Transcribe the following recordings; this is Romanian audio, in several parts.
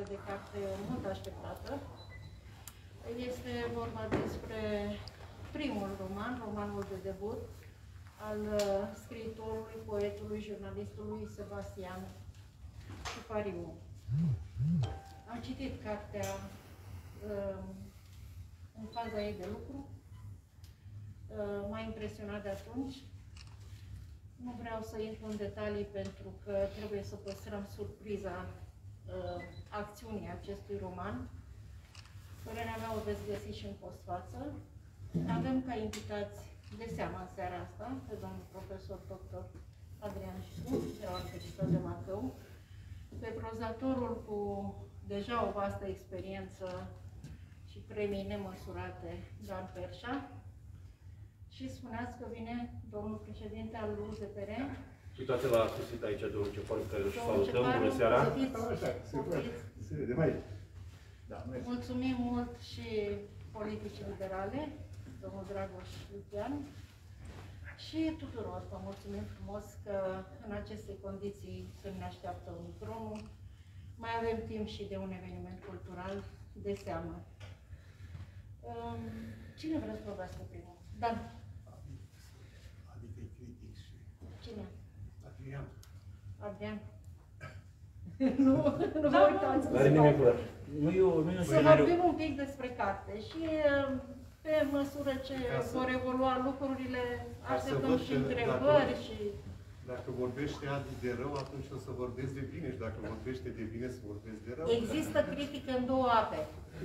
de carte mult așteptată. Este vorba despre primul roman, romanul de debut, al scriitorului, poetului, jurnalistului Sebastian Cipariu. Am citit cartea în faza ei de lucru. M-a impresionat de atunci. Nu vreau să intru în detalii pentru că trebuie să păstrăm surpriza acțiunii acestui roman. Părerea mea o veți găsi și în postfață. Avem ca invitați de seama în seara asta pe domnul profesor dr. Adrian Șisu, de la Universitatea de Bacău, pe prozatorul cu deja o vastă experiență și premii nemăsurate, Dan Perșa. Și spuneați că vine domnul președinte al UZPR. Uitați la sosit aici domnul Ceparu, care îl salutăm. Bună seara! Mulțumim mult și politicii liberale, domnul Dragoș Lucian, și tuturor. Vă mulțumim frumos că în aceste condiții când ne așteaptă Omicronul, mai avem timp și de un eveniment cultural de seamă. Cine vrea să vorbească primul? Dan. Adică e critic și... Cine? Adrian. Adrian. Nu vă uitați. Să vorbim un pic despre carte și pe măsură ce vor evolua lucrurile, așteptăm și întrebări și... Dacă vorbește Adi de rău, atunci o să vorbesc de bine și dacă vorbește de bine, să vorbesc de rău. Există critică în două ape.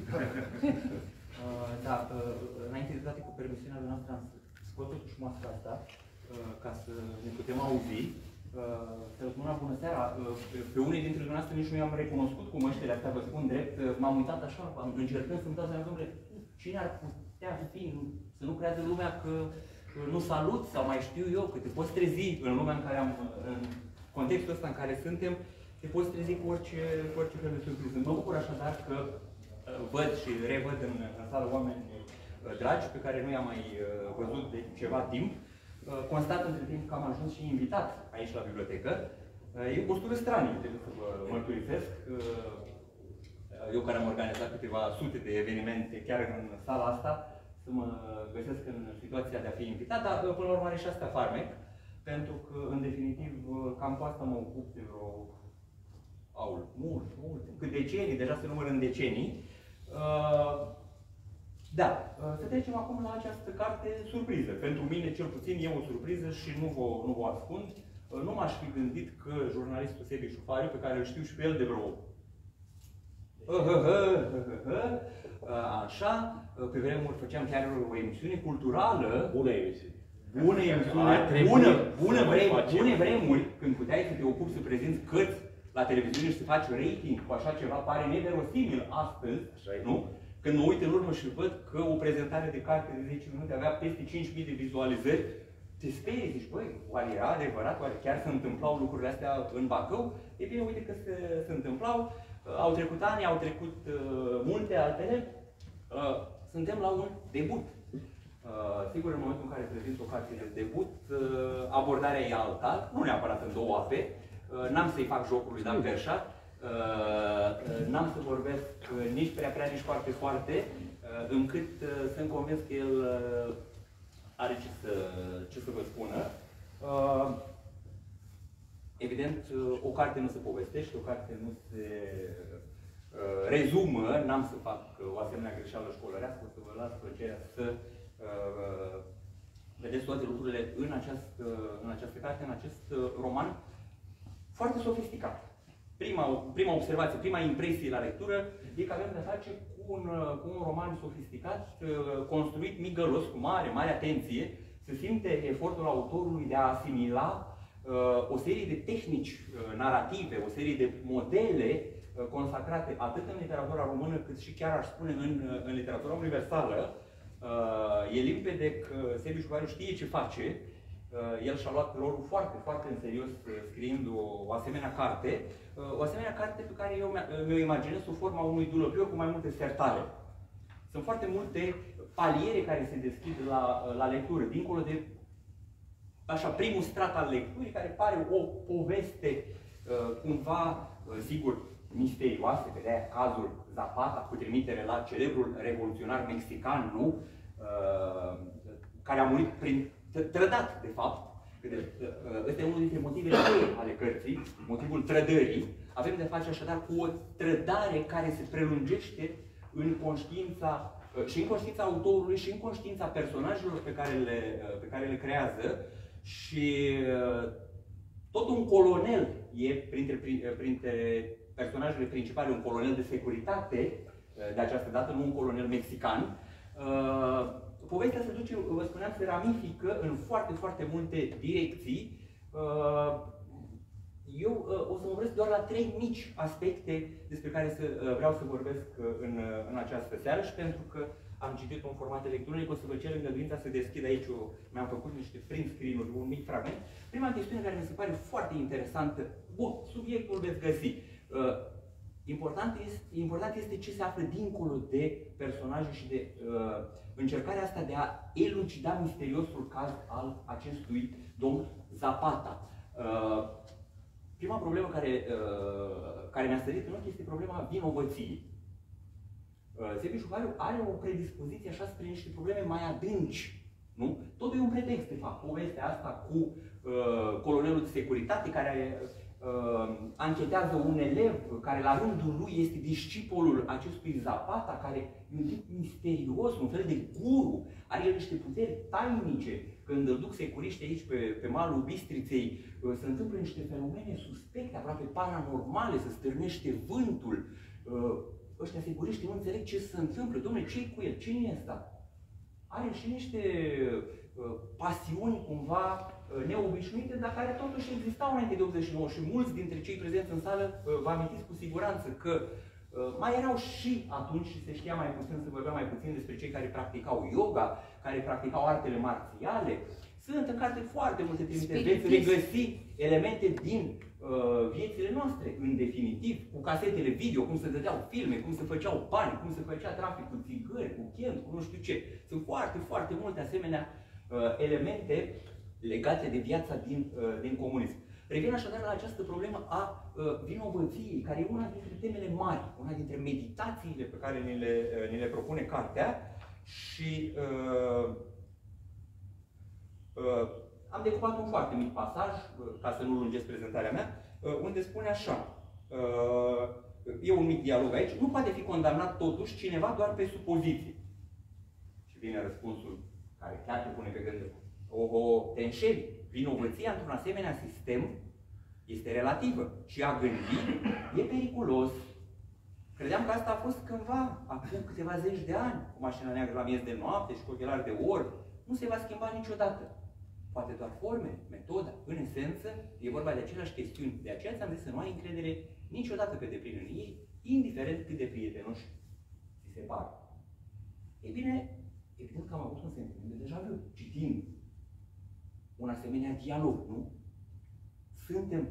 Da, înainte de toate, cu permisiunea noastră, am scos totuși masca asta, ca să ne putem auzi. Să vă spun una bună seara. Pe unii dintre dumneavoastră nici nu i-am recunoscut cu măștile astea, vă spun drept. M-am uitat așa, încercând să-mi dau seama, domnule, cine ar putea fi, să nu creadă lumea că nu salut sau mai știu eu, că te poți trezi în lumea în care în contextul ăsta în care suntem, te poți trezi cu orice fel de surpriză. Mă bucur așadar că văd și revăd în sală oameni dragi pe care nu i-am mai văzut de ceva timp. Constat între timp că am ajuns și invitat aici la bibliotecă. E o postură stranie, trebuie să vă mărturisesc. Eu care am organizat câteva sute de evenimente chiar în sala asta, să mă găsesc în situația de a fi invitat, dar până la urmă are și asta farmec, pentru că, în definitiv, cam cu asta mă ocup de vreo cât decenii, deja se numără în decenii. Da, să trecem acum la această carte surpriză. Pentru mine, cel puțin, e o surpriză și nu vă ascund. Nu m-aș fi gândit că jurnalistul Sebi Șufariu, pe care îl știu și pe el de vreo... Așa, pe vremuri făceam chiar o emisiune culturală. Bună emisiune. Bună emisiune, bune vremuri, când puteai să te ocupi să prezinți cărți la televiziune și să faci rating cu așa ceva, pare neverosimil astăzi, nu? Când mă uit în urmă și văd că o prezentare de carte de 10 minute avea peste 5.000 de vizualizări, te sperii, zici, băi, oare era adevărat, oare chiar se întâmplau lucrurile astea în Bacău? E bine, uite că se întâmplau, au trecut ani, au trecut multe altele, suntem la un debut. Sigur, în momentul în care prezint o carte de debut, abordarea e alta, nu neapărat în două ape, n-am să-i fac jocul lui Dan Perșa, n-am să vorbesc nici prea, nici foarte, încât sunt convins că el are ce să vă spună. Evident, o carte nu se povestește, o carte nu se rezumă, n-am să fac o asemenea greșeală școlărească, o să vă las plăcerea să vedeți toate lucrurile în această carte, în acest roman foarte sofisticat. Prima observație, prima impresie la lectură e că avem de face cu un roman sofisticat, construit migălos, cu mare atenție. Se simte efortul autorului de a asimila o serie de tehnici narrative, o serie de modele consacrate atât în literatura română, cât și chiar aș spune în literatura universală. E limpede că Sebi Șufariu știe ce face. El și-a luat rolul foarte în serios scriind o asemenea carte. O asemenea carte pe care eu mi-o imaginez sub forma unui dulăpior cu mai multe sertare. Sunt foarte multe paliere care se deschid la lectură, dincolo de așa, primul strat al lecturii, care pare o poveste cumva, sigur, misterioase, pe de-aia cazul Zapata, cu trimitere la celebrul revoluționar mexican, nu? Care a murit prin trădat, de fapt. Ăsta e unul dintre motivele ale cărții, motivul trădării. Avem de face așadar cu o trădare care se prelungește în conștiința, și în conștiința autorului și în conștiința personajelor pe care le creează. Și tot un colonel e printre personajele principale, un colonel de securitate, de această dată, nu un colonel mexican. Povestea se duce, vă spuneam, se ramifică în foarte, foarte multe direcții. Eu o să mă opresc doar la 3 mici aspecte despre care vreau să vorbesc în această seară și pentru că am citit un format electronic, o să vă cer îngăduința să deschid aici, mi-am făcut niște print screen-uri, un mic fragment. Prima chestiune care mi se pare foarte interesantă, bun, subiectul veți găsi. Important este ce se află dincolo de personaje și de încercarea asta de a elucida misteriosul caz al acestui domn Zapata. Prima problemă care mi-a sărit în ochi este problema vinovăției. Sebi Șuhariu are o predispoziție așa spre niște probleme mai adânci. Nu? Totul e un pretext, de fapt. Povestea asta cu colonelul de securitate care anchetează un elev care la rândul lui este discipolul acestui Zapata, care e un tip misterios, un fel de guru, are el niște puteri tainice. Când îl duc securiști aici pe malul Bistriței, se întâmplă niște fenomene suspecte, aproape paranormale, se stârnește vântul. Ăștia securiști nu înțeleg ce se întâmplă. Dom'le, ce-i cu el? Cine e ăsta? Are și niște pasiuni cumva neobișnuite, dar care totuși existau înainte de 89 și mulți dintre cei prezenți în sală vă amintiți cu siguranță că mai erau și atunci, și se știa mai puțin, se vorbea mai puțin despre cei care practicau yoga, care practicau artele marțiale. Sunt în carte foarte multe trimiteri. Veți regăsi elemente din viețile noastre, în definitiv, cu casetele video, cum se dădeau filme, cum se făceau bani, cum se făcea trafic cu țigări, cu chent, cu nu știu ce. Sunt foarte, foarte multe asemenea elemente legate de viața din comunism. Revin așadar la această problemă a vinovăției, care e una dintre temele mari, una dintre meditațiile pe care ni le propune cartea și am decupat un foarte mic pasaj, ca să nu lungesc prezentarea mea, unde spune așa, e un mic dialog aici, nu poate fi condamnat totuși cineva doar pe supoziții. Și vine răspunsul care chiar te pune pe gândul. Te înșeli. Vinovăția într-un asemenea sistem este relativă și a gândi e periculos. Credeam că asta a fost cândva, acum câteva zeci de ani, cu mașina neagră la miez de noapte și cu ochelari de orb. Nu se va schimba niciodată. Poate doar forme, metoda. În esență, e vorba de aceleași chestiuni. De aceea ți-am zis să nu ai încredere niciodată pe deplin în ei, indiferent cât de prietenoși ți se par. Ei bine, evident că am avut un sentiment de deja vu, citind un asemenea dialog, nu? Suntem,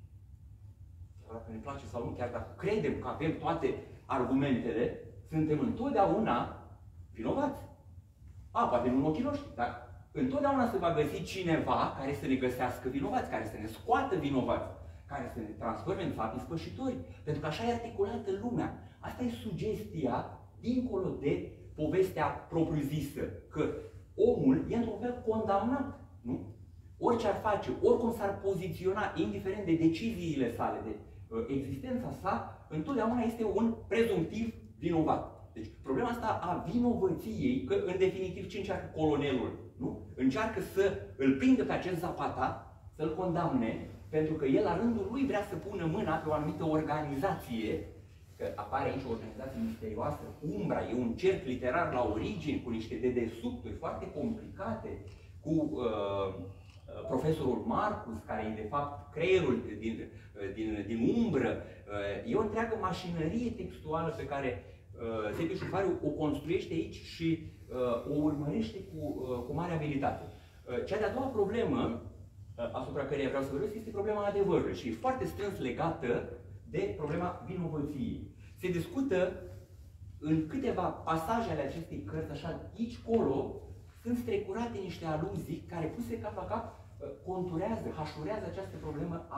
chiar dacă ne place sau nu, chiar dacă credem că avem toate argumentele, suntem întotdeauna vinovați. Poate nu în ochii noștri, dar întotdeauna se va găsi cineva care să ne găsească vinovați, care să ne scoată vinovați, care să ne transforme în fapt ispășitori. Pentru că așa e articulată lumea. Asta e sugestia, dincolo de povestea propriu-zisă, că omul e într-un fel condamnat, nu? Orice ar face, oricum s-ar poziționa, indiferent de deciziile sale, de existența sa, întotdeauna este un prezumtiv vinovat. Deci, problema asta a vinovăției, că în definitiv ce încearcă colonelul, nu? Încearcă să îl prindă pe acest Zapata, să-l condamne, pentru că el la rândul lui vrea să pună mâna pe o anumită organizație, că apare aici o organizație misterioasă, Umbra, e un cerc literar la origini, cu niște dedesubturi foarte complicate, cu profesorul Marcus, care e de fapt creierul din umbră. E o întreagă mașinărie textuală pe care Sebi Șuhariu o construiește aici și o urmărește cu mare abilitate. Cea de-a doua problemă asupra căreia vreau să vorbesc este problema adevărului și e foarte strâns legată de problema vinovăției. Se discută în câteva pasaje ale acestei cărți, așa, aici-colo, sunt strecurate niște aluzii care, puse cap la cap, conturează, hașurează această problemă a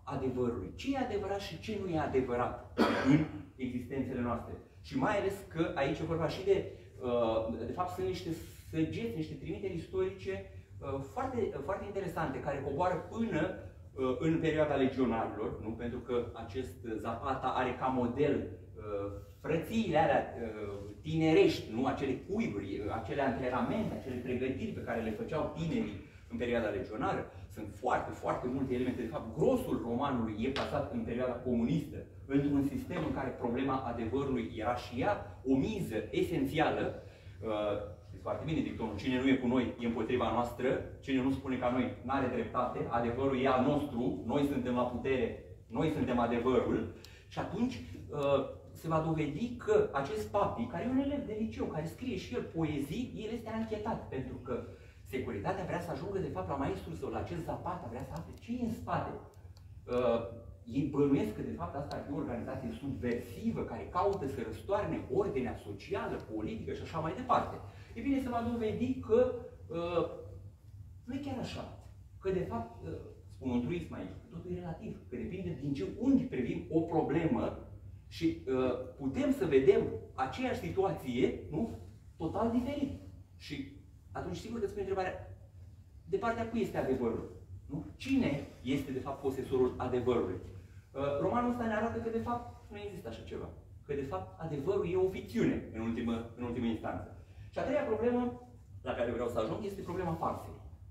adevărului. Ce e adevărat și ce nu e adevărat în existențele noastre. Și mai ales că aici e vorba și de fapt, sunt niște săgeți, niște trimiteri istorice foarte, foarte interesante, care coboară până în perioada legionarilor, nu? Pentru că acest Zapata are ca model frățiile alea tinerești, nu? Acele cuiburi, acele antrenamente, acele pregătiri pe care le făceau tinerii în perioada legionară. Sunt foarte, foarte multe elemente. De fapt, grosul romanului e plasat în perioada comunistă, într-un sistem în care problema adevărului era și ea o miză esențială. Știți foarte bine dictonul: cine nu e cu noi e împotriva noastră, cine nu spune ca noi n-are dreptate, adevărul e al nostru, noi suntem la putere, noi suntem adevărul. Și atunci se va dovedi că acest Papi, care e un elev de liceu, care scrie și el poezii, el este anchetat, pentru că securitatea vrea să ajungă de fapt la maestrul său, la acest Zapata, vrea să afle ce e în spate. Ei bănuiesc că de fapt asta ar fi o organizație subversivă care caută să răstoarne ordinea socială, politică și așa mai departe. E bine, se va dovedi că nu e chiar așa. Că de fapt, spun un truism aici, că totul e relativ, că depinde din ce unghi privim o problemă și putem să vedem aceeași situație, nu? Total diferit. Și atunci sigur că îți pune întrebarea, de partea cui este adevărul? Nu? Cine este de fapt posesorul adevărului? Romanul ăsta ne arată că de fapt nu există așa ceva. Că de fapt adevărul e o ficțiune în ultimă instanță. Și a treia problemă la care vreau să ajung este problema farsei.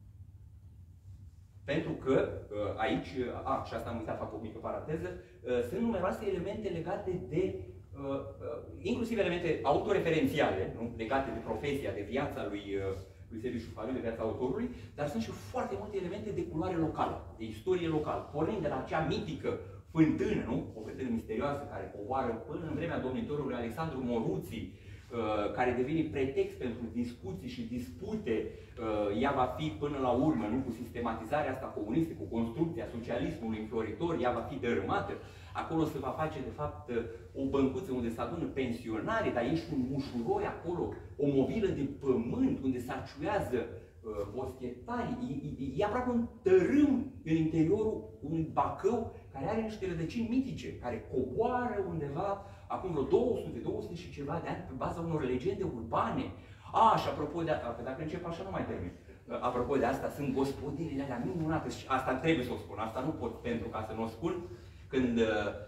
Pentru că aici, și asta am uitat, fac o mică paranteză, sunt numeroase elemente legate de, inclusiv elemente autoreferențiale, nu? Legate de profesia, de viața lui Sergiu Șufariu, de viața autorului, dar sunt și foarte multe elemente de culoare locală, de istorie locală, pornind de la acea mitică fântână, nu? O fântână misterioasă care coboară până în vremea domnitorului Alexandru Moruții, care devine pretext pentru discuții și dispute. Ea va fi până la urmă, nu? Cu sistematizarea asta comunistă, cu construcția socialismului înfloritor, ea va fi dărâmată. Acolo se va face, de fapt, o băncuță unde se adună pensionari, dar ești un mușuroi acolo, o mobilă de pământ unde se aciuiază boschetarii. E aproape un tărâm în interiorul unui Bacău care are niște rădăcini mitice, care coboară undeva acum vreo 200 și ceva de ani pe baza unor legende urbane. Și apropo de asta, dacă încep așa nu mai termin. Apropo de asta, sunt gospodinile alea minunate și asta trebuie să o spun, asta nu pot pentru ca să nu o spun. Când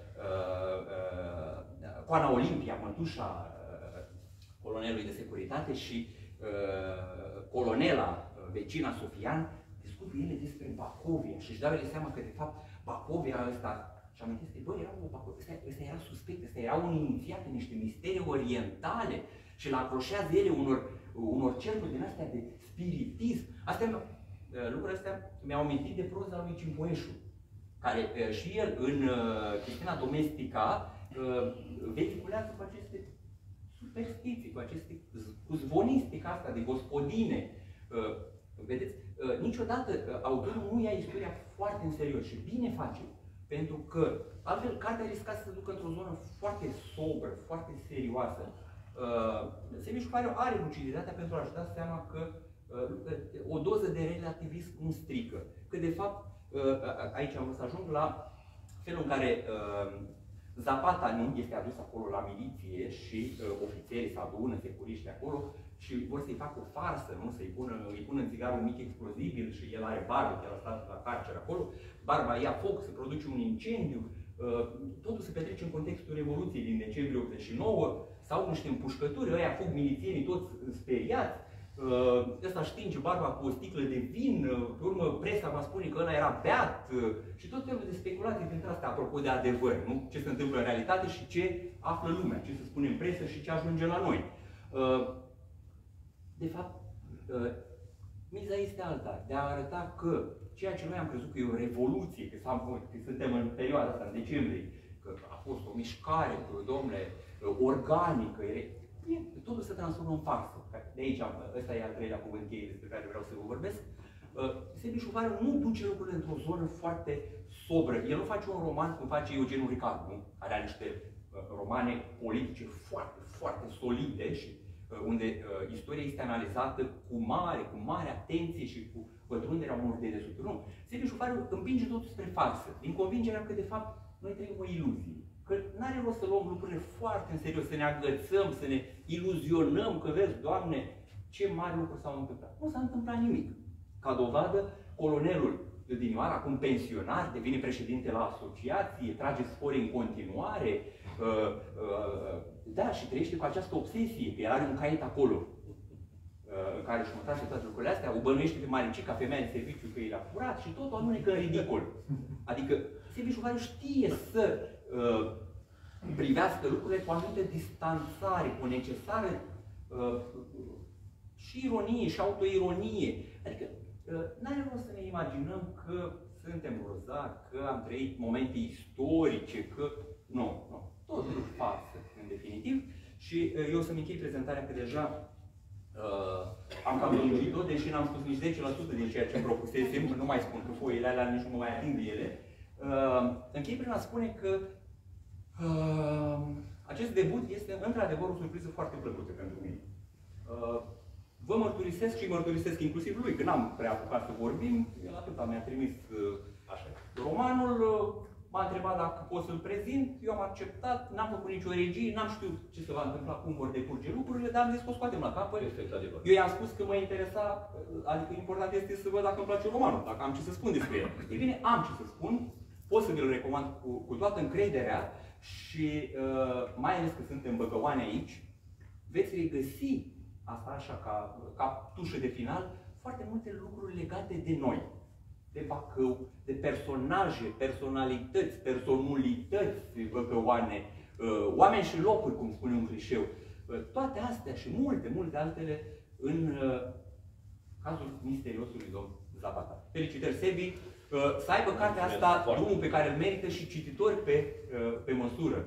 Coana Olimpia, mătușa colonelului de securitate și colonela vecina Sofian discută ele despre Bacovia și își dau ele seama că de fapt Bacovia ăsta, și amintesc că ăsta era suspect, ăsta era un inițiat în niște misteri orientale și l-acroșează ele unor cercuri din astea de spiritism. Lucrurile astea mi-au amintit de proza lui Cimpoeșu, care și el în Cristina Domestica vehiculează cu aceste superstiții, cu zvonistica asta de gospodine. Vedeți? Niciodată autorul nu ia istoria foarte în serios și bine face. Pentru că altfel cartea risca să se ducă într-o zonă foarte sobră, foarte serioasă. Sergiu Șufariu are luciditatea pentru a-și da seama că o doză de relativism nu strică. Că de fapt, aici am vrut să ajung la felul în care Zapata nu este adus acolo la miliție și ofițerii se adună, securiști acolo și vor să-i facă o farsă, nu? Îi pună în țigar un mic explozibil și el are barbă, el a stat la carcer acolo, barba ia foc, se produce un incendiu, totul se petrece în contextul Revoluției din decembrie 89, sau niște împușcături, ăia fug milițienii toți speriați, ăsta știnge barba cu o sticlă de vin, pe urmă presa va spune că ăla era beat și tot felul de speculații dintre astea apropo de adevăr, nu? Ce se întâmplă în realitate și ce află lumea, ce se spune în presă și ce ajunge la noi. De fapt, miza este alta, de a arăta că ceea ce noi am crezut că e o revoluție, că suntem în perioada asta, în decembrie, că a fost o mișcare, domnule, organică, totul se transformă în farsă. De aici, ăsta e al treilea cuvânt cheie despre care vreau să vă vorbesc. Sergiu Șufariu nu duce lucrurile într-o zonă foarte sobră. El nu face un roman cum face Eugen Ricard, nu? Care are niște romane politice foarte, foarte solide și unde istoria este analizată cu mare atenție și cu pătrunderea unor dedesubturi. Nu. Sebi Șufariu împinge totul spre față, din convingerea că, de fapt, noi trăim o iluzie. Că nu are rost să luăm lucrurile foarte în serios, să ne agățăm, să ne iluzionăm, că vezi, Doamne, ce mari lucruri s-au întâmplat. Nu s-a întâmplat nimic. Ca dovadă, colonelul Dinioara, acum pensionar, devine președinte la asociație, trage spori în continuare, da, și trăiește cu această obsesie, că el are un caiet acolo, în care își notează toate lucrurile astea, o bănuiește pe Maricica, femeia de serviciu, că el a furat și tot o alunecă în ridicol. Adică Sebi Șufariu știe să privească lucrurile cu o anumită distanțare, cu o necesară și ironie și autoironie. Adică n-are rost să ne imaginăm că suntem rozați, că am trăit momente istorice, că... Nu. Totul față, în definitiv. Și eu să-mi închei prezentarea, că deja am cam lungit-o, deși n-am spus nici 10% din ceea ce propusesem, nu mai spun că foile alea nici nu mă mai ating de ele. Închei prin a spune că acest debut este într-adevăr o surpriză foarte plăcută pentru mine. Vă mărturisesc și mărturisesc inclusiv lui, că n-am prea apucat să vorbim, el atâta mi-a trimis romanul, m-a întrebat dacă pot să-l prezint, eu am acceptat, n-am făcut nicio regie, n-am știut ce se va întâmpla, cum vor decurge lucrurile, dar am zis că o scoatem la capăt. Eu i-am spus că mă interesa, adică important este să văd dacă îmi place romanul, dacă am ce să spun despre el. Ei bine, am ce să spun, pot să vi-l recomand cu toată încrederea și mai ales că suntem băgăoane aici, veți regăsi asta așa ca tușă de final, foarte multe lucruri legate de noi, de Bacău, de personaje, personalități, personulități băgăoane, oameni și locuri, cum spune un clișeu. Toate astea și multe altele în cazul misteriosului domn Zapata. Felicitări, Sebi! Să aibă cartea asta drumul pe care îl merită și cititori pe măsură.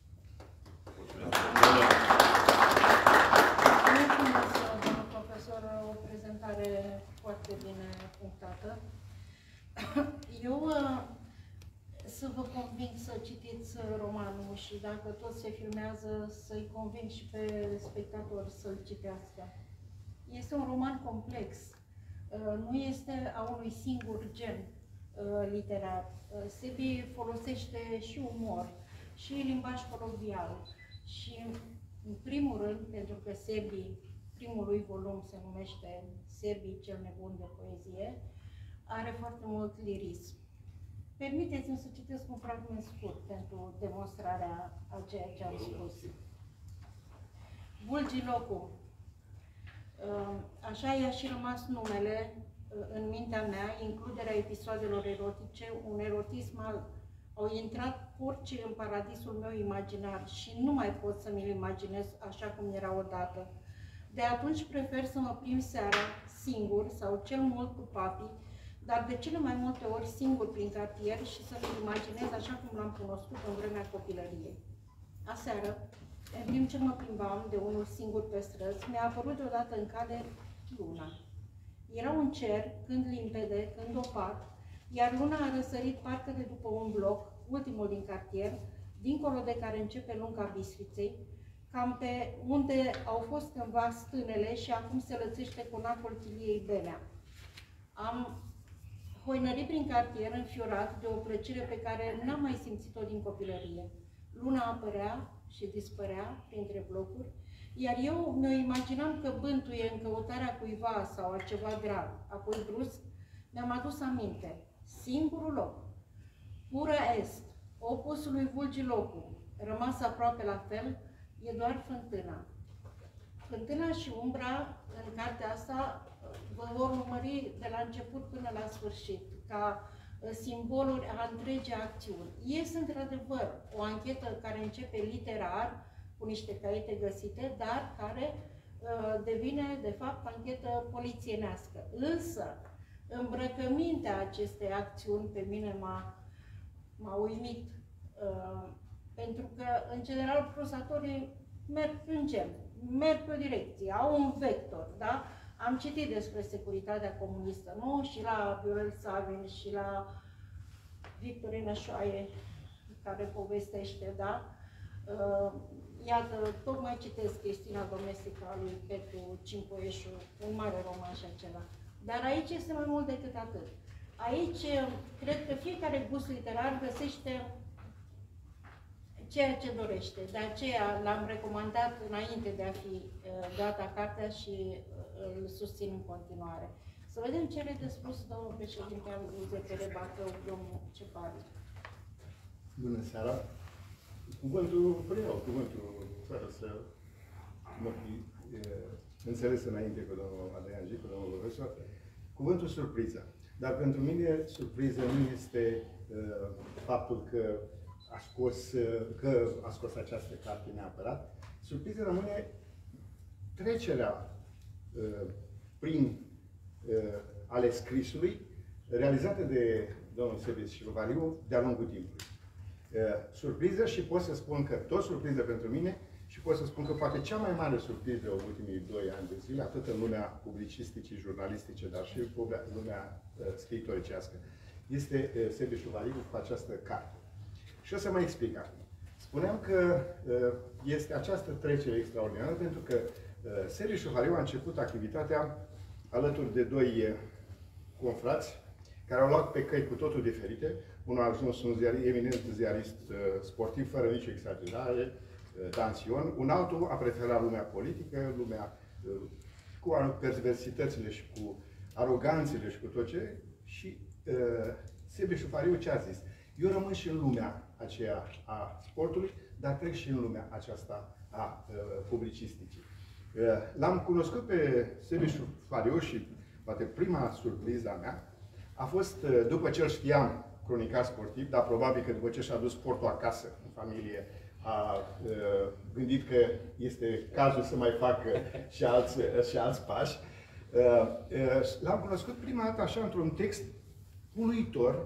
Mulțumesc, domnul profesor, o prezentare foarte bine punctată. Eu să vă conving să citiți romanul și dacă tot se filmează, să-i conving și pe spectator să-l citească. Este un roman complex, nu este a unui singur gen literar. Sebi folosește și umor, și limbaj colovial. Și, în primul rând, pentru că Sebi, primul lui volum se numește Sebi, cel nebun de poezie, are foarte mult lirism. Permiteți-mi să citesc un fragment scurt pentru demonstrarea a ceea ce am spus. Vulgilocul. Așa i-a și rămas numele în mintea mea, includerea episoadelor erotice, un erotism au intrat porci în paradisul meu imaginar și nu mai pot să mi-l imaginez așa cum era odată. De atunci prefer să mă plimb seara, singur sau cel mult cu papi, dar de cele mai multe ori singur prin cartier și să mi-l imaginez așa cum l-am cunoscut în vremea copilăriei. Aseară, în timp ce mă plimbam de unul singur pe străzi, mi-a apărut deodată în cale luna. Era un cer, când limpede, când opac, iar luna a răsărit parcă de după un bloc, ultimul din cartier, dincolo de care începe lunga Bistriței, cam pe unde au fost cândva stânele și acum se lățește conacul chiliei Benea. Am hoinărit prin cartier înfiorat de o plăcere pe care n-am mai simțit-o din copilărie. Luna apărea și dispărea printre blocuri, iar eu mi-o imaginam că bântuie în căutarea cuiva sau a ceva grav. Apoi, brusc, mi-am adus aminte. Singurul loc, pură est, opusul lui Vulgilocul, rămas aproape la fel, e doar fântâna. Fântâna și umbra, în cartea asta, vă vor urmări de la început până la sfârșit, ca simboluri a întregii acțiuni. Este într-adevăr o anchetă care începe literar, cu niște caiete găsite, dar care devine, de fapt, anchetă polițienească. Însă, îmbrăcămintea acestei acțiuni pe mine m-a uimit, pentru că, în general, prosatorii merg în gen, merg pe o direcție, au un vector, da? Am citit despre securitatea comunistă, nu? Și la Viorel Savin și la Victorina Șoaie, care povestește, da? Iată, tocmai citesc Cristina Domestica lui Petru Cimpoieșu, un mare roman și acela. Dar aici este mai mult decât atât. Aici, cred că fiecare gust literar găsește ceea ce dorește. De aceea l-am recomandat înainte de a fi gata cartea și îl susțin în continuare. Să vedem ce are de spus domnul președinte al UZPR Bacău, domnul Cepariu. Bună seara! Cuvântul, fără să mă fi înțeles înainte cu domnul Adrian Gic, cu domnul profesor, cuvântul surpriză. Dar pentru mine surpriză nu este faptul că a scos această carte neapărat. Surpriză rămâne trecerea prin ale scrisului realizată de domnul Sebiș Șurvaliu de-a lungul timpului. Surpriză și pot să spun că tot surpriză pentru mine și pot să spun că poate cea mai mare surpriză în ultimii 2 ani de zile, atât în lumea publicisticii, jurnalistice, dar și în lumea scriitoricească, este Sebiș Șurvaliu cu această carte. Și o să mă explic acum. Spuneam că este această trecere extraordinară pentru că Sebiș Șurvaliu a început activitatea alături de 2 confrați care au luat pe căi cu totul diferite. Unul a ajuns un eminent ziarist sportiv, fără nicio exagerare, Dan Sion. Un altul a preferat lumea politică, lumea cu perversitățile și cu aroganțele și cu tot ce. Și Sebiș Șurvaliu ce a zis? Eu rămân și în lumea aceea a sportului, dar trec și în lumea aceasta a publicisticii. L-am cunoscut pe Sebiș Șurvaliu și poate prima surpriză a mea a fost, după ce îl știam cronicar sportiv, dar probabil că după ce și-a dus sportul acasă, în familie, a gândit că este cazul să mai facă și alți pași. L-am cunoscut prima dată așa într-un text uluitor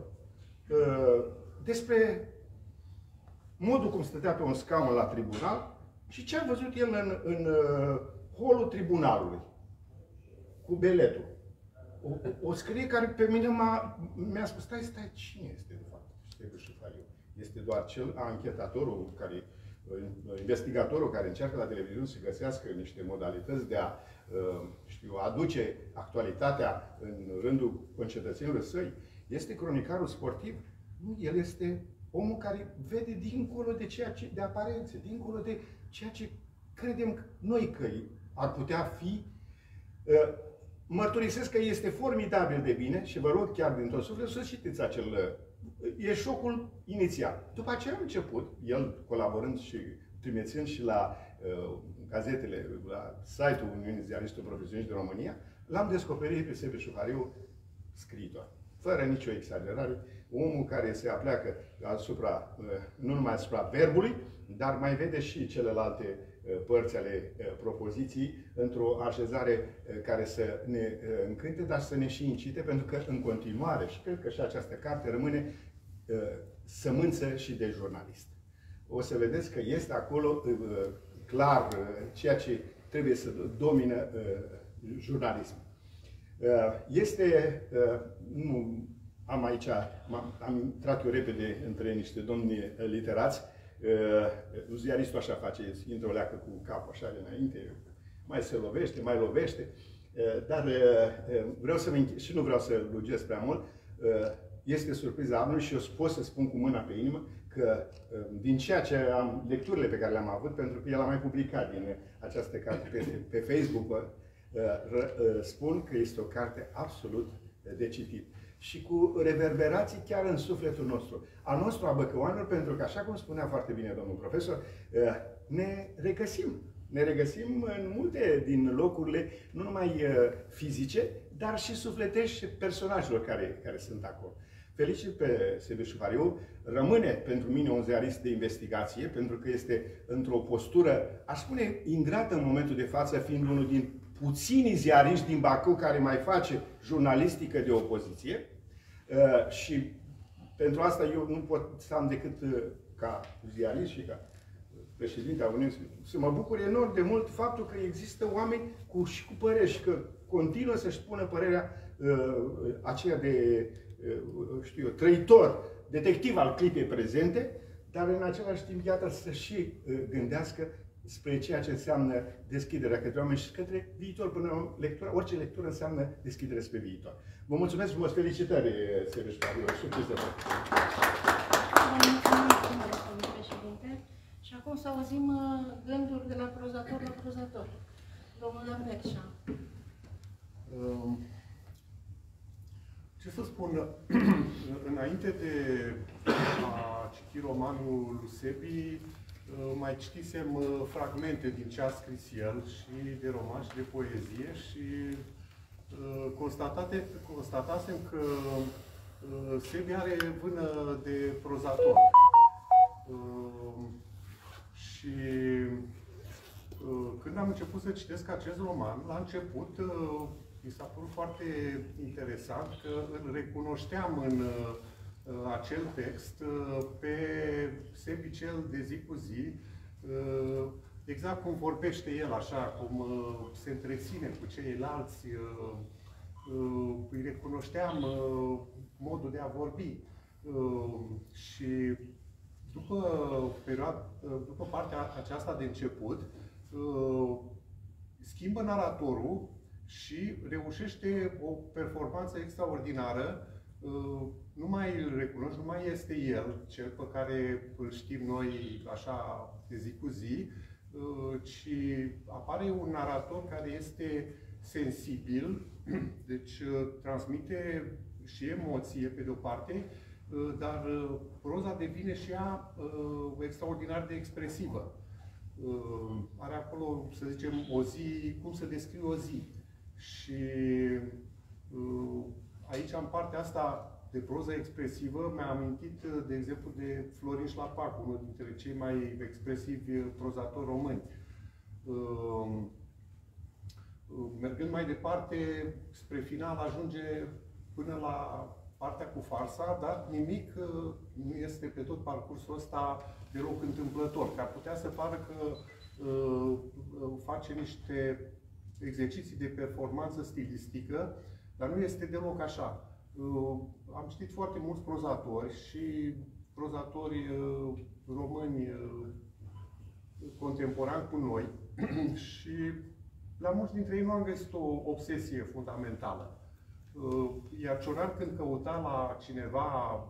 despre modul cum stătea pe un scaun la tribunal și ce a văzut el în holul tribunalului, cu beletul. O scrie care pe mine mi-a spus, stai, cine este de fapt Sebiș Șurvaliu? Este doar anchetatorul, investigatorul care încearcă la televiziune să găsească niște modalități de a aduce actualitatea în rândul concetățenilor săi? Este cronicarul sportiv? Nu, el este omul care vede dincolo de de aparențe, dincolo de ceea ce credem noi că ar putea fi. Mărturisesc că este formidabil de bine și vă rog chiar din tot sufletul să citiți acel... E șocul inițial. După aceea a început, el colaborând și trimițând și la gazetele, la site-ul Uniunii Ziaristilor Profesioniști din România, l-am descoperit pe Sebiș Șurvaliu scriitor. Fără nicio exagerare, omul care se apleacă asupra, nu numai asupra verbului, dar mai vede și celelalte părți ale propoziției într-o așezare care să ne încânte, dar să ne și incite, pentru că în continuare, și cred că și această carte rămâne sămânță și de jurnalist. O să vedeți că este acolo clar ceea ce trebuie să domină jurnalismul. Nu am aici, am intrat eu repede între niște domni literați. Ziaristul așa face, intră o leacă cu capul așa de înainte, mai se lovește, mai lovește, dar vreau să și nu vreau să lungesc prea mult. Este surpriza anului și eu pot să spun cu mâna pe inimă că din ceea ce am, lecturile pe care le-am avut, pentru că el a mai publicat din această carte pe Facebook, spun că este o carte absolut de citit și cu reverberații chiar în sufletul nostru. Al nostru, a băcăoanilor, pentru că, așa cum spunea foarte bine domnul profesor, ne regăsim. Ne regăsim în multe din locurile, nu numai fizice, dar și sufletești și personajelor care sunt acolo. Felicit pe Sebiș Șurvaliu, rămâne pentru mine un ziarist de investigație, pentru că este într-o postură, aș spune, ingrată în momentul de față, fiind unul din puținii ziariști din Bacău care mai face jurnalistică de opoziție. Și pentru asta eu nu pot să am decât ca ziarist și ca președinte al Uniunii să mă bucur enorm de mult faptul că există oameni și cu păreri și că continuă să-și spună părerea aceea de, știu eu, trăitor, detectiv al clipei prezente, dar în același timp, iată, să și gândească spre ceea ce înseamnă deschiderea către oameni și către viitor. Până la lectura, orice lectură înseamnă deschidere spre viitor. Vă mulțumesc frumos, felicitări, Sebeș Fabio, succes de vot! Vă mulțumesc, domnule președinte. Și acum să auzim gânduri de la prozator la prozator. Domnul Armecșa. Ce să spun, înainte de a citi romanul lui Sebi, mai citisem fragmente din ce a scris el și de roman și de poezie și constatasem că Sebi are vână de prozator. Și când am început să citesc acest roman, la început mi s-a părut foarte interesant că îl recunoșteam în acel text pe Sebi cel de zi cu zi, exact cum vorbește el, așa, cum se întreține cu ceilalți, îi recunoșteam modul de a vorbi. Și după partea aceasta de început, schimbă naratorul și reușește o performanță extraordinară. Nu mai îl recunoști, nu mai este el, cel pe care îl știm noi așa de zi cu zi, ci apare un narator care este sensibil, deci transmite și emoție pe de o parte, dar proza devine și ea extraordinar de expresivă. Are acolo, să zicem, o zi, cum să descriu o zi. Și aici, în partea asta de proză expresivă, mi-a amintit, de exemplu, de Florin Șlapac, unul dintre cei mai expresivi prozatori români. Mergând mai departe, spre final ajunge până la partea cu farsa, dar nimic nu este pe tot parcursul ăsta deloc întâmplător. Că ar putea să pară că face niște exerciții de performanță stilistică, dar nu este deloc așa. Am citit foarte mulți prozatori și prozatori români contemporani cu noi și la mulți dintre ei nu am găsit o obsesie fundamentală. Iar Cioran, când căuta la cineva,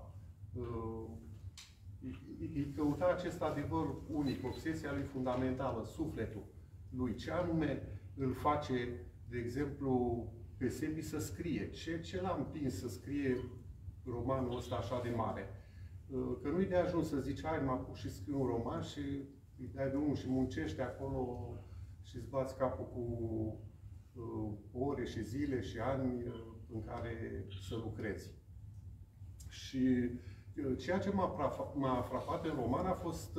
îi căuta acest adevăr unic, obsesia lui fundamentală, sufletul lui. Ce anume îl face, de exemplu, pe Sebi să scrie? Ce l-a împins să scrie romanul ăsta așa de mare? Că nu-i de ajuns să zici, hai, mă apuc și scriu un roman și îi dai drumul și muncești acolo și îți bați capul cu ore și zile și ani în care să lucrezi. Și ceea ce m-a frapat în roman a fost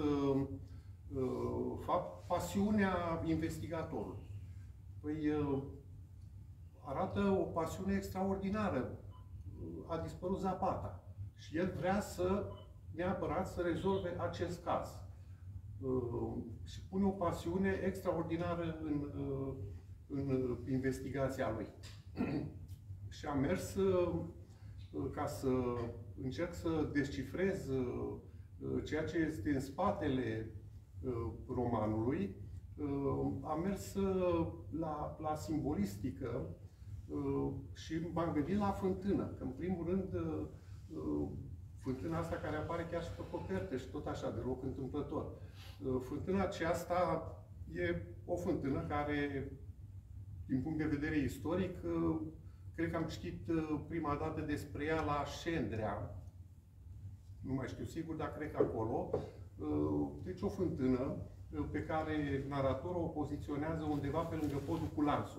pasiunea investigatorului. Păi, arată o pasiune extraordinară. A dispărut Zapata. Și el vrea neapărat să rezolve acest caz. Și pune o pasiune extraordinară în investigația lui. Și am mers ca să încerc să descifrez ceea ce este în spatele romanului. Am mers la simbolistică și m-am gândit la fântână. Că, în primul rând, fântâna asta care apare chiar și pe copertă și tot așa, deloc întâmplător. Fântâna aceasta e o fântână care, din punct de vedere istoric, cred că am citit prima dată despre ea la Șendrea. Nu mai știu sigur, dar cred că acolo. Deci o fântână pe care naratorul o poziționează undeva pe lângă podul cu lanțuri.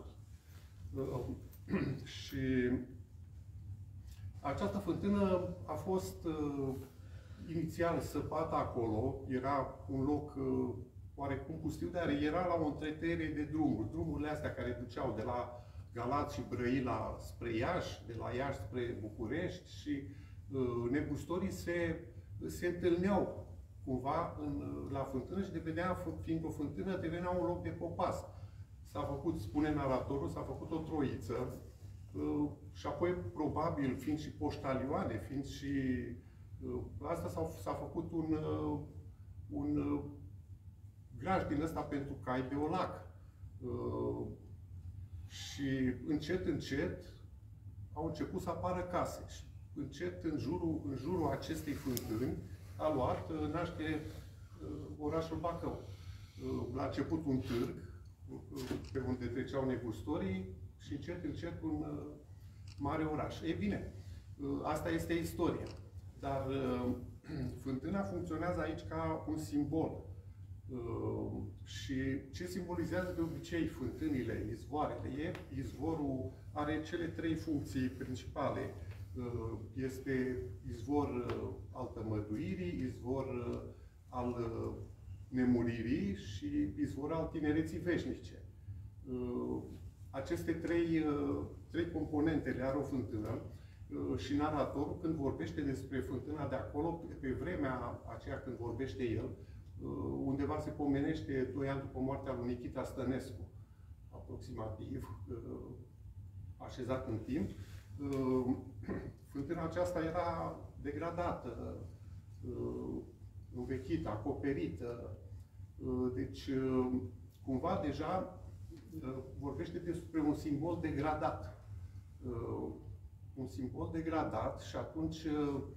Și această fântână a fost inițial săpată acolo, era un loc oarecum pustiu, dar era la o întretăire de drumuri. Drumurile astea care duceau de la Galați și Brăila spre Iași, de la Iași spre București și negustorii se întâlneau cumva la fântână și devenea, fiind o fântână, devenea un loc de popas. S-a făcut, spune naratorul, s-a făcut o troiță și apoi, probabil, fiind și poștalioane, fiind și asta, s-a făcut un graj din ăsta pentru cai de olac. Și încet, încet au început să apară case. Și încet, în jurul acestei fântâni, a luat naștere orașul Bacău. La început un târg, pe unde treceau negustorii, și încet, încet un mare oraș. E bine, asta este istoria. Dar fântâna funcționează aici ca un simbol. Și ce simbolizează de obicei fântânile, izvoarele? Izvorul are cele trei funcții principale. Este izvor al tămăduirii, izvor al nemuririi și izvor al tinereții veșnice. Aceste trei componente le are o fântână și naratorul, când vorbește despre fântâna de acolo, pe vremea aceea când vorbește el, undeva se pomenește 2 ani după moartea lui Nichita Stănescu, aproximativ, așezat în timp. Fântâna aceasta era degradată, învechită, acoperită. Deci, cumva, deja vorbește despre un simbol degradat. Un simbol degradat și atunci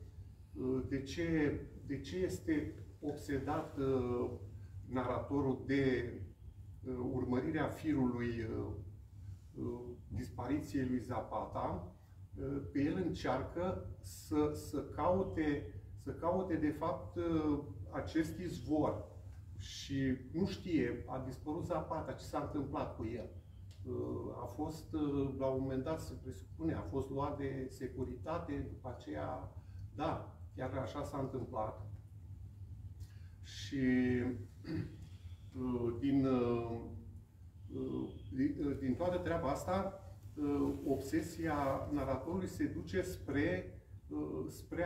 de ce este obsedat naratorul de urmărirea firului dispariției lui Zapata? Pe el încearcă să caute de fapt acest izvor și nu știe, a dispărut Zapata, ce s-a întâmplat cu el. A fost, la un moment dat se presupune, a fost luat de securitate, după aceea, da, chiar așa s-a întâmplat. Și din toată treaba asta, obsesia naratorului se duce spre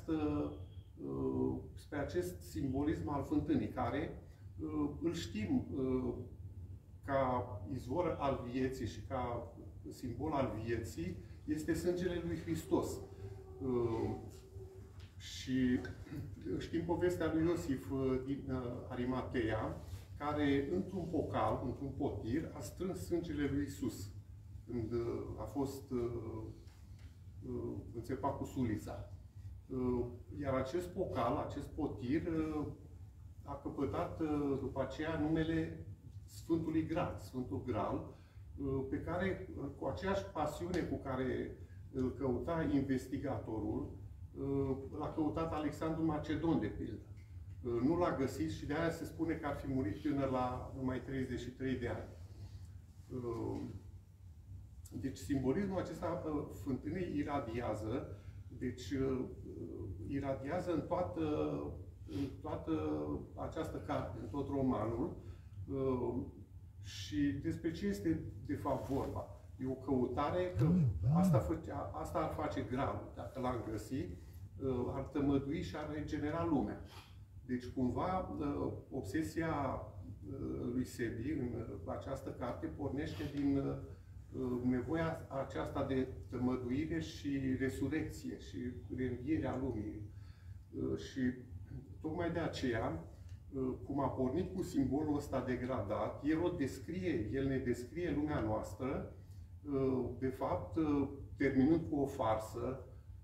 acest simbolism al fântânii, care îl știm ca izvor al vieții și ca simbol al vieții, este sângele lui Hristos. Și știm povestea lui Iosif din Arimatea, care într-un pocal, într-un potir, a strâns sângele lui Isus când a fost înțepat cu sulița. Iar acest pocal, acest potir, a căpătat după aceea numele Sfântului Graal, Sfântul Graal, pe care, cu aceeași pasiune cu care îl căuta investigatorul, l-a căutat Alexandru Macedon, de pildă. Nu l-a găsit și de aia se spune că ar fi murit până la numai 33 de ani. Deci simbolismul acesta fântânei iradiază, deci iradiază în toată această carte, în tot romanul. Și despre ce este de fapt vorba? E o căutare, că asta ar face Graalul, dacă l-am găsit, ar tămădui și ar regenera lumea. Deci, cumva, obsesia lui Sebi în această carte pornește din nevoia aceasta de tămăduire și resurecție și reînvierea lumii. Și tocmai de aceea, cum a pornit cu simbolul ăsta degradat, el ne descrie lumea noastră, de fapt, terminând cu o farsă,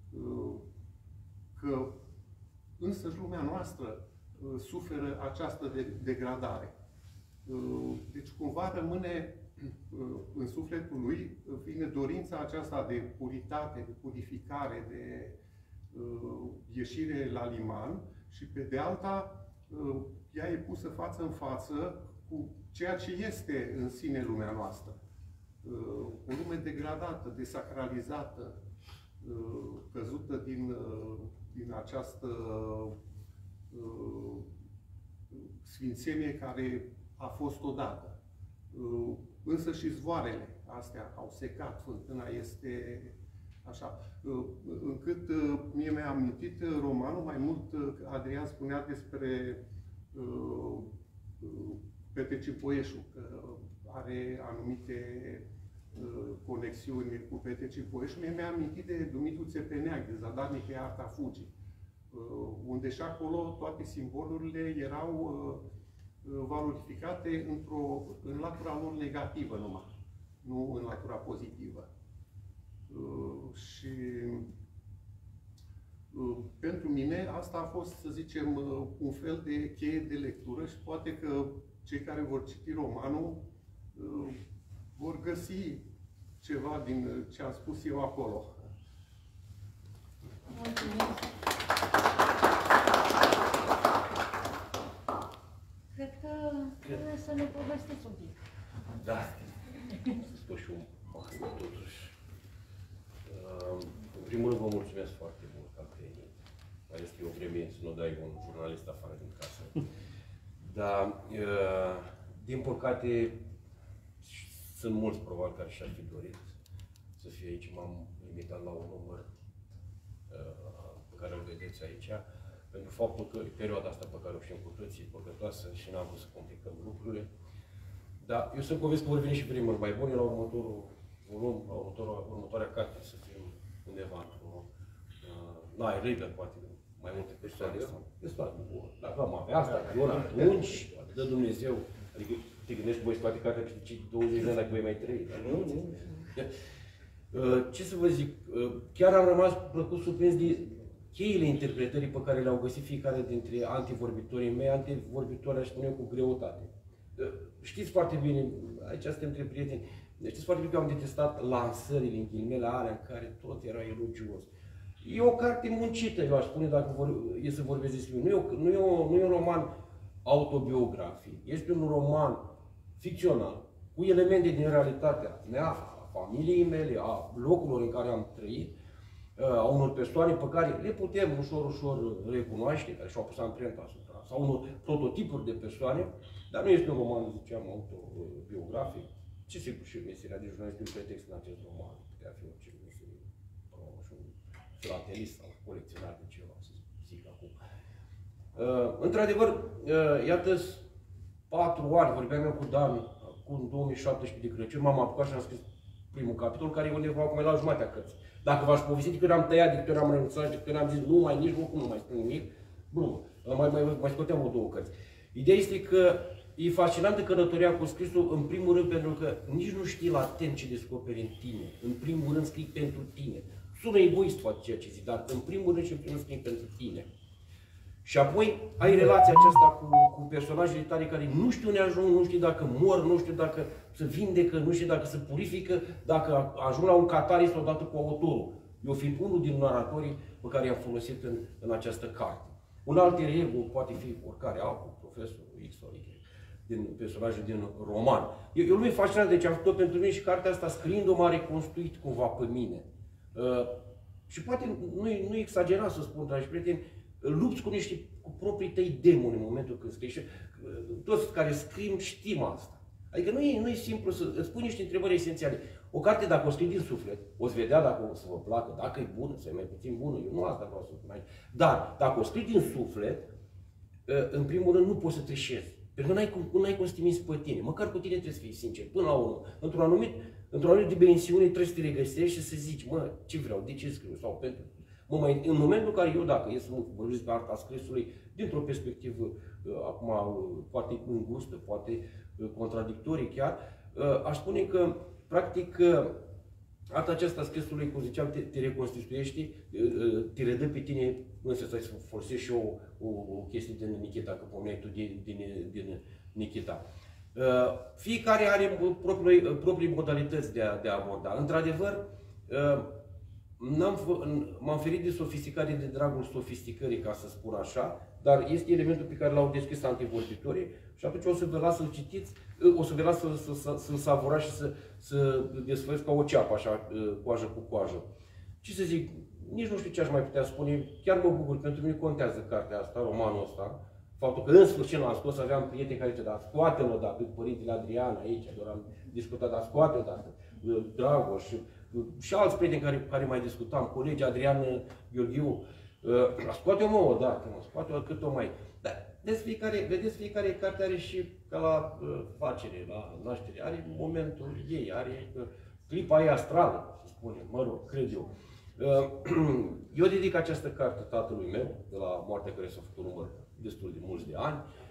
că însăși lumea noastră suferă această degradare. Deci cumva rămâne în sufletul lui, vine dorința aceasta de puritate, de purificare, de ieșire la liman și pe de alta ea e pusă față în față cu ceea ce este în sine lumea noastră. O lume degradată, desacralizată, căzută din această sfințenie care a fost odată. Însă și zvoarele astea au secat, fântâna este așa. Încât mie mi-a amintit romanul, mai mult Adrian spunea despre Petre Cipoieșu, că are anumite conexiuni cu Petre Cipoieșu. Mie mi-a amintit de Dumitru Țepeneac, de Zadarnică e arta fugii, unde și acolo toate simbolurile erau valorificate în latura lor negativă numai, nu în latura pozitivă. Și pentru mine asta a fost, să zicem, un fel de cheie de lectură și poate că cei care vor citi romanul vor găsi ceva din ce am spus eu acolo. Mulțumesc! Cred că trebuie să ne povestiți un pic. Da. Să spun și un maxim, totuși. În primul rând vă mulțumesc foarte mult că ați venit. Mai este o vreme să nu dai un jurnalist afară din casă. Dar, din păcate, sunt mulți probabil care și-ar fi dorit să fie aici. M-am limitat la un număr pe care îl vedeți aici, pentru faptul că perioada asta pe care o știm cu toții e păcătoasă și n-am vrut să complicăm lucrurile. Dar eu sunt convins că vor veni și vremuri mai bune la următorul volum, la următoarea carte, să fim undeva într-o River, poate mai multe persoane. Destul de bun. Dacă am avea asta, eu atunci, dă Dumnezeu, adică te gândești că voi scoate cartea peste cei 20 de ani dacă voi mai trăi. Dar nu. Ce să vă zic, chiar am rămas plăcut surprins de cheile interpretării pe care le-au găsit fiecare dintre antivorbitorii mei, antivorbitori, aș spune, cu greutate. Știți foarte bine, aici suntem între prieteni, știți foarte bine că am detestat lansările, în ghilimele alea, în care tot era elogios. E o carte muncită, eu aș spune, dacă e să vorbesc despre mine. Nu e un roman autobiografic, este un roman ficțional, cu elemente din realitatea mea, a familiei mele, a locurilor în care am trăit, a unor persoane pe care le putem ușor recunoaște, care și-au pus amprenta asupra, sau unor prototipuri de persoane, dar nu este un roman, ziceam, autobiografic. Ce sigur și meseria de jurnalist e un pretext în acest roman, putea fi orice meserie, și un filatelist sau colecționar de ceva, să zic acum. Într-adevăr, iată, 4 ani, vorbeam eu cu Dan, cu 2017 de Crăciun, m-am apucat și am scris primul capitol, care e undeva acum la jumatea cărții. Dacă v-aș povesti de când am tăiat, de când am renunțat, de când am zis nu mai, nici nu mai spun nimic, bun, mai scoteam o 2 cărți. Ideea este că e fascinantă călătoria cu scrisul, în primul rând pentru că nici nu știi latent ce descoperi în tine. În primul rând scrii pentru tine. Sună egoist față ceea ce zic, dar în primul rând și în primul rând scrii pentru tine. Și apoi ai relația aceasta cu personajele tale care nu știu unde ajung, nu știu dacă mor, nu știu dacă se vindecă, nu știu dacă se purifică, dacă ajung la un catalist odată cu autorul. Eu fiind unul din naratorii pe care i-am folosit în această carte. Un alter ego poate fi oricare altul, profesorul X sau Y, din personajul din roman. E o lume fascinantă, deci am făcut pentru mine și cartea asta, scriind-o, m-a reconstruit cumva pe mine. Și poate nu exagerat să spun, dragi prieteni, lupți cu proprii tăi demoni în momentul când scrii. Și toți care scriem știm asta. Adică nu e simplu să îți pui niște întrebări esențiale. O carte, dacă o scrii din suflet, o să vedea dacă o să vă placă, dacă e bună sau e mai puțin bună. Eu nu asta vreau să spun aici. Dar, dacă o scrii din suflet, în primul rând nu poți să trișezi. Pentru că n-ai cum să te minți pe tine. Măcar cu tine trebuie să fii sincer. Până la urmă, într-o anumită dimensiune trebuie să te regăsești și să zici, mă, ce vreau, de ce scriu, sau pentru... În momentul în care eu, dacă e să vorbesc pe arta scrisului, dintr-o perspectivă, acum, poate îngustă, poate contradictorie chiar, aș spune că, practic, arta aceasta scrisului, cum ziceam, te reconstituiește, te redă pe tine, însă să folosesc și o chestie din Nikita, că pomeneai tu din Nikita. Fiecare are proprii modalități de a aborda. Într-adevăr, m-am ferit de sofisticare de dragul sofisticării, ca să spun așa, dar este elementul pe care l-au descris antivorbitorii și atunci o să vă las să-l citiți, o să vă las să-l savurați și să desfăiți ca o ceapă, așa, coajă cu coajă. Ce să zic, nici nu știu ce aș mai putea spune, chiar mă bucur, pentru mine contează cartea asta, romanul ăsta, faptul că în sfârșit l-am scos, aveam prieteni care ziceau, dar scoate-l odată, părintele Adrian aici, doar am discutat, dar scoate odată, Dragoș, și alți prieteni care mai discutam, colegi, Adrian Gheorghiu, scoate-o odată, scoate-o cât o mai. Dar vedeți, fiecare carte are și, ca la facere, la naștere, are momentul ei, are clipa ei astrală, să spunem, mă rog, cred eu. Eu dedic această carte tatălui meu, de la moartea care s-a făcut număr destul de mulți de ani.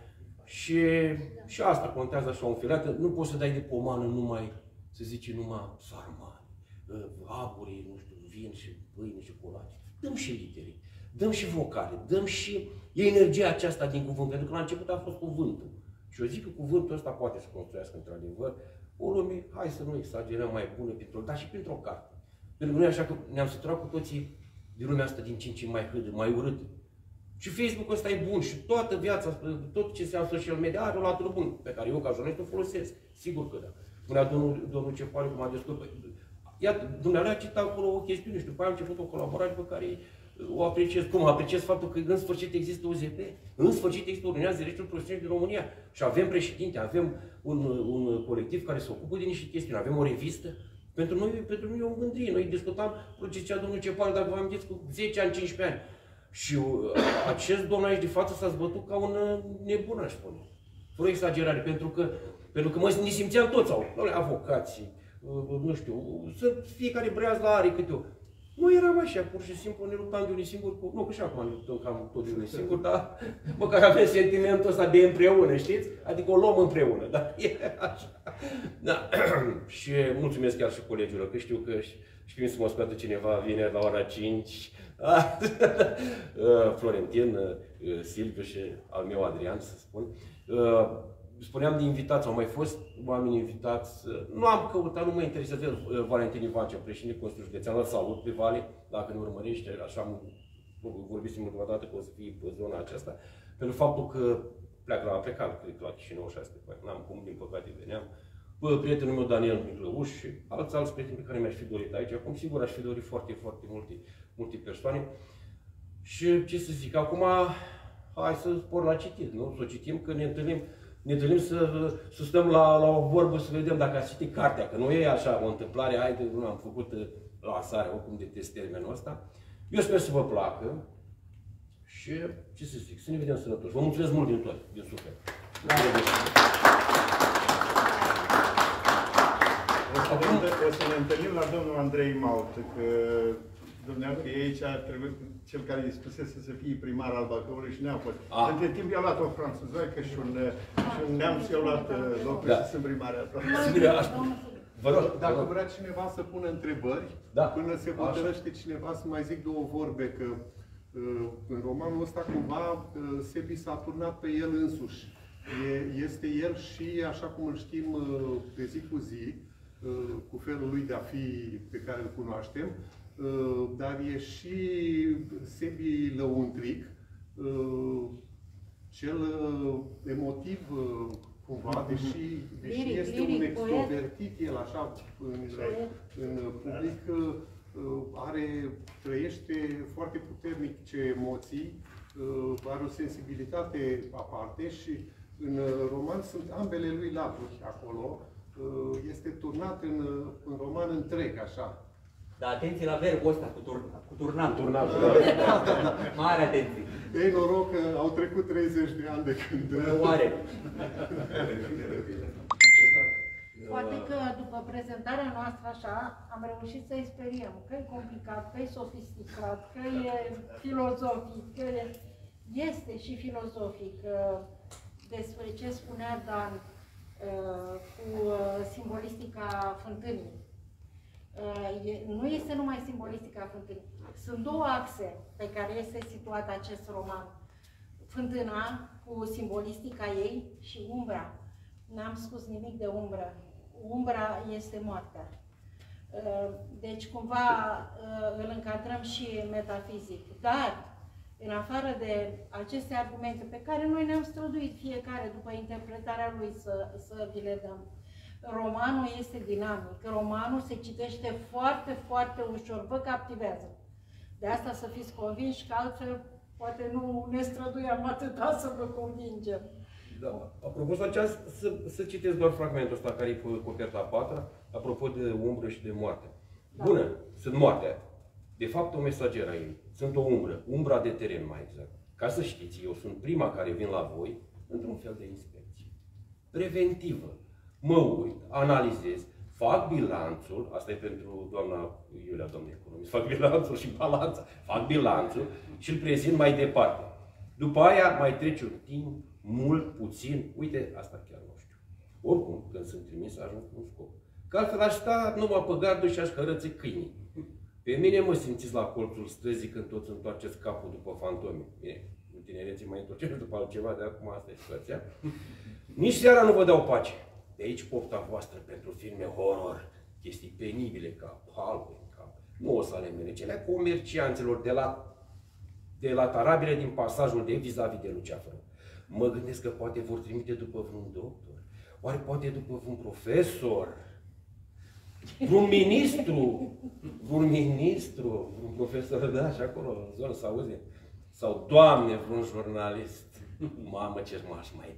Și asta contează așa un fel. Nu poți să dai de pomană numai, să zici, numai sarmale, aburi, nu știu, vin și pâine și colaci. Dăm și litere, dăm și vocale, dăm și energia aceasta din cuvânt. Pentru că la început a fost cuvântul. Și eu zic că cuvântul ăsta poate să construiască într-adevăr o lume, hai să nu exagerăm, mai bună, dar și printr-o carte. Pentru că noi așa că ne-am săturat cu toții din lumea asta din ce în ce mai hâdă, mai urâtă. Și Facebook-ul ăsta e bun și toată viața, tot ce înseamnă social media are un latură bun, pe care eu ca jurnalist o folosesc. Sigur că da. Spunea domnul Cepariu cum a descoperit. Iată, dumneavoastră a citat acolo o chestiune și după aia am început o colaborare pe care o apreciez. Cum apreciez faptul că în sfârșit există OZP, în sfârșit există Uniunea Zereciilor Profesioniști din România și avem președinte, avem un colectiv care se ocupă de niște chestiuni, avem o revistă. Pentru noi e o mândrie. Noi discutam ce domnul Cepariu, dacă vă amintiți, cu 10 ani, 15 ani. Și acest domn aici de față s-a zbătut ca un nebun, aș spune. Fără exagerare, pentru că ne simțeam toți, avocații, nu știu, fiecare breaz la are câte o. Noi eram așa, pur și simplu ne luptam de unii singuri cu... Nu, că și acum ne luptăm cam tot de unii singuri, dar măcar avem sentimentul ăsta de împreună, știți? Adică o luăm împreună, da? E așa. Da. Și mulțumesc chiar și colegilor, că știu că știu să mă scoată cineva vineri la ora 5. Florentin, Silviu și al meu Adrian, să spun. Spuneam de invitați, au mai fost oameni invitați. Nu am căutat, nu mă interesează. Valentin Ivancea, președinte Consiliul Județean, îl salut pe Vale, dacă ne urmărește, așa vorbisem ultima dată că o să fie pe zona aceasta, pentru faptul că plecat, cred că la Chișinău și astea, n-am cum, din păcate veneam. Prietenul meu Daniel Miclăuș și alți prieteni pe care mi-aș fi dorit aici. Acum sigur aș fi dorit foarte, foarte multe persoane. Și ce să zic, acum hai să spor la citit, nu? Să citim, că ne întâlnim să stăm la o vorbă, să vedem dacă ați citit cartea, că nu e așa o întâmplare, haide, nu am făcut lansare, oricum detest termenul ăsta. Eu sper să vă placă și ce să zic, să ne vedem sănătoși. Vă mulțumesc mult din tot, din suflet. O să ne întâlnim la domnul Andrei Maut, că dumneavoastră e aici, trebuie cel care îi spusese să fie primar al Bacăului și n-a fost. Între timp i-a luat o franțuzoică și un neamț i-a luat locul și sunt primarea ta. Vă rog, dacă vrea cineva să pună întrebări, până se hotărăște cineva să mai zic două vorbe, că în romanul ăsta cumva Sebi s-a turnat pe el însuși. Este el și, așa cum îl știm de zi cu zi, cu felul lui de a fi pe care îl cunoaștem, dar e și Sebi lăuntric, cel emotiv cumva, deși este un extrovertit, el așa în public, trăiește foarte puternic ce emoții, are o sensibilitate aparte și în roman sunt ambele lui laturi acolo. Este turnat în roman întreg, așa. Dar atenție la verbul ăsta, cu turnat. Mare atenție. Ei, noroc că au trecut 30 de ani de când... Oare? Poate că după prezentarea noastră așa, am reușit să-i speriem că e complicat, că e sofisticat, că e filozofic, că este și filozofic despre ce spunea Dan cu simbolistica fântânii. Nu este numai simbolistica fântânii. Sunt două axe pe care este situat acest roman. Fântâna cu simbolistica ei și umbra. N-am spus nimic de umbră. Umbra este moartea. Deci cumva îl încadrăm și metafizic. Dar, în afară de aceste argumente pe care noi ne-am străduit fiecare după interpretarea lui să vi le dăm, romanul este dinamic. Romanul se citește foarte, foarte ușor. Vă captivează. De asta să fiți convinși, că altfel poate nu ne străduiam atâta să vă convingem. Da. Apropo, să citesc doar fragmentul ăsta care e pe coperta a patra, apropo de umbră și de moarte. Da. Bună, sunt moartea. De fapt, o mesageră a ei. Sunt o umbră, umbra de teren mai exact. Ca să știți, eu sunt prima care vin la voi într-un fel de inspecție. Preventivă. Mă uit, analizez, fac bilanțul, asta e pentru doamna Iulia, doamna economist, fac bilanțul și balanța, fac bilanțul și îl prezint mai departe. După aia mai trece un timp Mult, puțin, uite, asta chiar nu știu. Oricum, când sunt trimis, ajung cu un scop. Că altfel aș sta numai pe gardul și aș cărăți câinii. Pe mine mă simțiți la colțul străzii când toți întoarceți capul după fantome. Bine, în tinerețe mai întorceți după altceva, de acum asta e situația. Nici seara nu vă dau pace. De aici pofta voastră pentru filme horror, chestii penibile ca Halloween, ca nu o să ale mele, cele comercianților de la tarabile din pasajul de vis-a-vis de Luceafără. Mă gândesc că poate vor trimite după vreun doctor, oare poate după vreun profesor, vreun ministru, vreun profesor, da, și acolo, în zonă, să auzi. Sau, Doamne, vreun jurnalist. Mamă, ce m-aș mai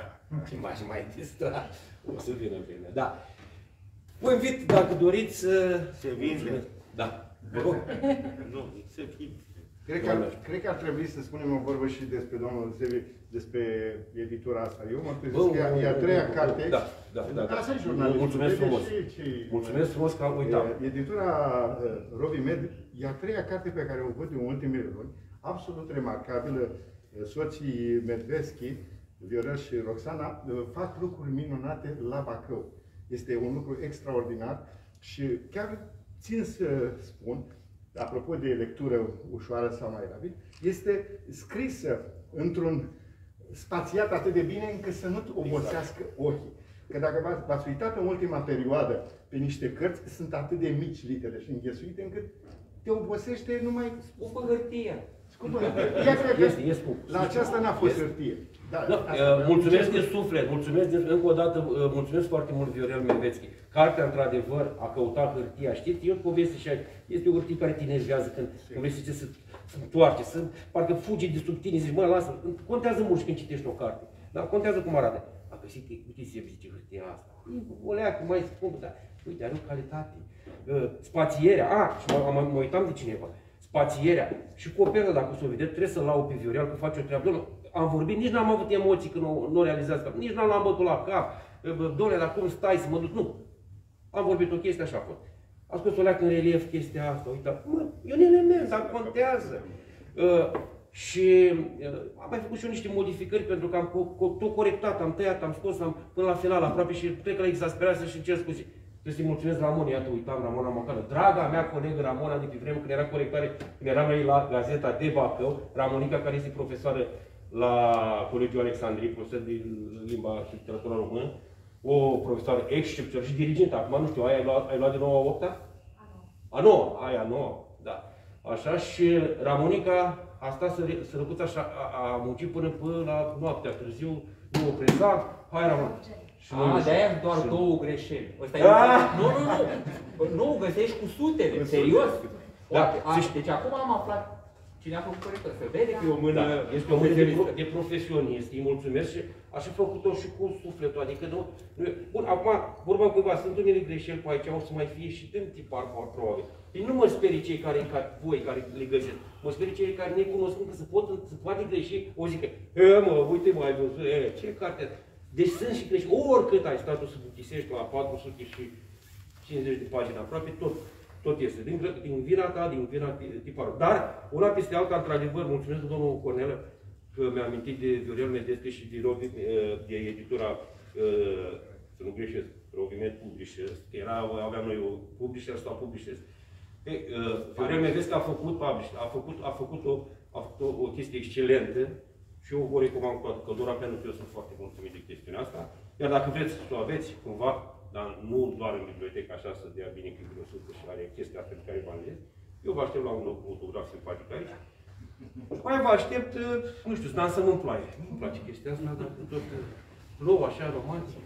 distra. O să vină vremea, da. Vă invit, dacă doriți, să... Se vinde. Da, vă rog. Nu, se vinde. Cred că ar trebui să spunem o vorbă și despre domnul Sevi, despre editura asta. Eu mă trezesc că e a treia carte. Da. Asta e jurnalistul. Mulțumesc frumos. Mulțumesc frumos că am uitat. Editura Rovi Med e a treia carte pe care o văd în ultimele luni. Absolut remarcabilă. Soții Medveschi, Viorel și Roxana, fac lucruri minunate la Bacău. Este un lucru extraordinar și chiar țin să spun, apropo de lectură ușoară sau mai rapid, este scrisă într-un spațiat atât de bine încât să nu obosească ochii. Că dacă v-ați uitat în ultima perioadă pe niște cărți, sunt atât de mici litere și înghesuite încât te obosește numai... Scumpă hârtie. Scumpă. E scump. La aceasta n-a fost hârtie. Mulțumesc din suflet, încă o dată, mulțumesc foarte mult Viorel Medveschi. Cartea, într-adevăr, a căutat hârtia, știți? Eu poveste și aici. Este o hârtie care te enervează când vrei să întoarce, parcă fugi de sub tine, zici, mă, lasă, contează mult și când citești o carte. Dar contează cum arată. A găsit, uite, se zice hârtia asta. O leacă mai scumpă, dar uite, are o calitate. Spațierea, și mă uitam de cineva. Spațierea și coperta, dacă o să o vedeți, trebuie să-l lau pe Viorel că face o treabă. Dom'le, am vorbit, nici n-am avut emoții când nu realizați, nici n-am bătut la cap. Dom'le, dar cum stai să mă duc? Nu. Am vorbit o chestie, așa a fost. A scos o leacă în relief chestia asta, uita, mă, e un element, dar contează. Și am mai făcut și eu niște modificări pentru că am tot corectat, am tăiat, am scos, până la final aproape și plec la exasperare și cer scuze. Trebuie să-i mulțumesc Ramona, iată, uitam, Ramona Mocală. Draga mea colegă Ramona, de pe vreme când era corectare, când eram noi la Gazeta de Bacău, Ramonica, care este profesoară la Colegiul Alexandrii, profesor de limba și literatura română, o profesoară excepțională și dirigentă. Acum, nu știu, ai luat de nouă a 8-a? A 9, aia 9, da. Așa, și Ramonica a stat să răcuță așa, a muncit până la noaptea târziu, nu o preza, hai Ramona. De-aia doar două greșeli. Nu, găsești cu sutele, serios. Deci acum am aflat cine a făcut corector. Se vede că e o mână... Este o mână de profesionist, îi mulțumesc și aș fi făcut-o și cu sufletul, adică nu... Bun, acum, vorba cuiva, sunt unele greșeli pe aici, o să mai fie și din tipar probabil. Deci nu mă sperie cei care, voi care le găsesc, mă sperie cei care necunoscând că se poate greși, o zică, mă, uite, mai văzut, ce carte... Deci sunt și greșeli, oricât ai stat să buchisești la 450 de pagini aproape, tot este, din vina ta, din vina tiparul. Dar, una peste alta, într-adevăr, mulțumesc domnul Cornelă că mi-a amintit de Viorel Medveschi și de editura, să nu greșesc, Rovimed Publishers, că aveam noi o Publishers sau Publishers. Viorel Medveschi a făcut o chestie excelentă și eu o recomand cu toată căldura, pentru că eu sunt foarte mulțumit de chestiunea asta. Iar dacă vreți să o aveți, cumva, dar nu doar în bibliotecă, așa, să dea bine cu grosuță și are chestia pe care v-am zis, eu vă aștept la un autograf simpatic aici. Mai vă aștept, nu știu, dansăm în ploaie. Nu-mi place chestia asta, dar cu tot plouă așa, romantic.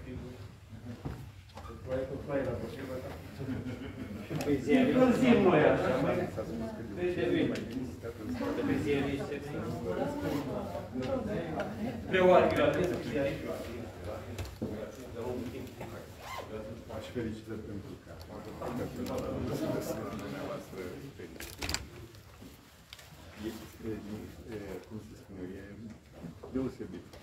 Ploaie la potrivă, da. Încălzim noi așa, mai preoarele adesea și aici. Și felicitări pentru carte. Cum se spune, e deosebit.